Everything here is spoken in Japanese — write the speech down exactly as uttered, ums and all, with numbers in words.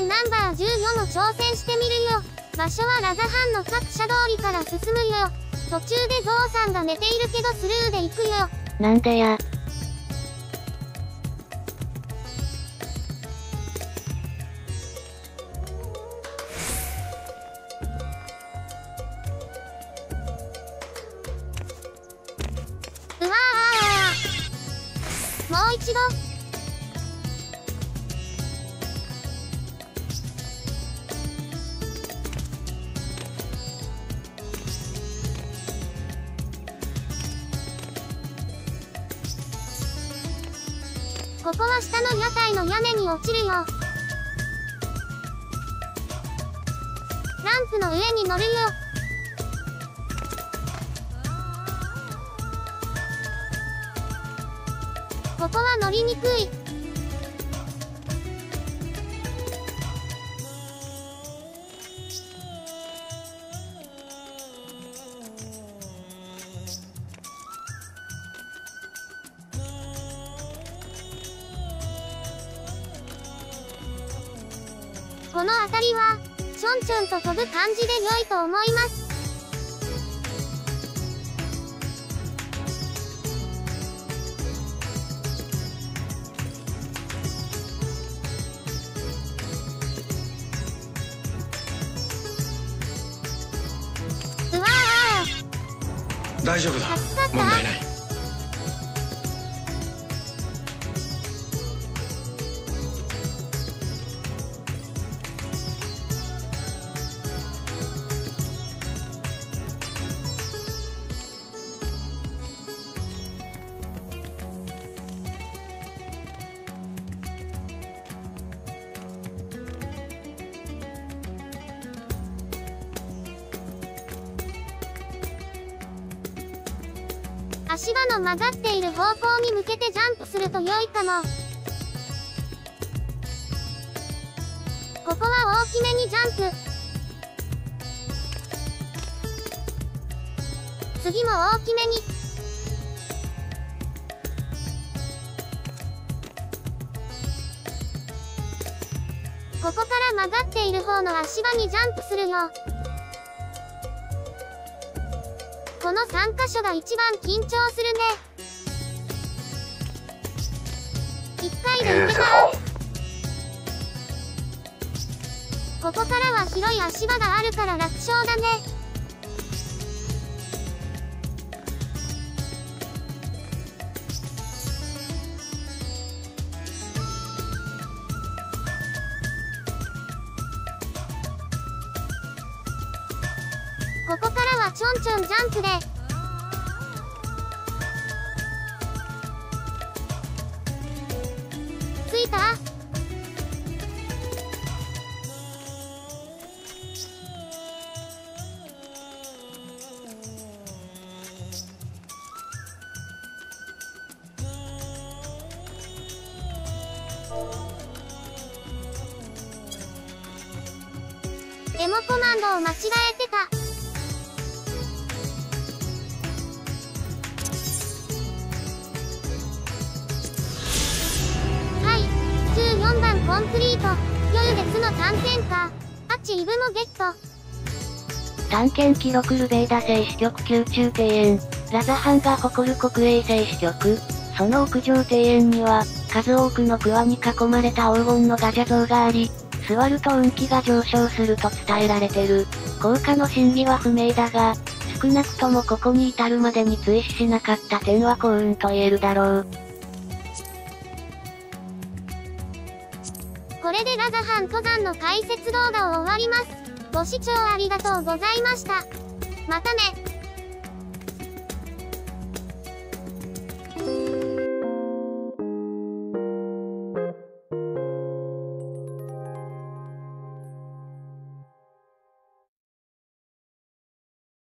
戦ナンバーじゅうよんも挑戦してみるよ。場所はラザハンの各社通りから進むよ。途中でゾウさんが寝ているけどスルーで行くよ。 なんでや。 うわー。もう一度。ここは下の屋台の屋根に落ちるよ。ランプの上に乗るよ。ここは乗りにくい。この辺りは、ちょんちょんと飛ぶ感じで良いと思います。うわー。 大丈夫だ。問題ない。 足場の曲がっている方向に向けてジャンプすると良いかも。ここは大きめにジャンプ。次も大きめに。ここから曲がっている方の足場にジャンプするよ。このさんかしょが一番緊張するね。いっかいでいけた。ここからは広い足場があるから楽勝だね。ここからはちょんちょんジャンプで。ついた？エモコマンドを間違えてた。コンプリート。夜ですの探検家。ハチイブもゲット。 探検記録ルベーダ星支局宮中庭園。ラザハンが誇る国営星支局。その屋上庭園には、数多くのクワに囲まれた黄金のガジャ像があり、座ると運気が上昇すると伝えられてる。効果の真偽は不明だが、少なくともここに至るまでに追試しなかった点は幸運と言えるだろう。 これでラザハン登山の解説動画を終わります。ご視聴ありがとうございました。またね。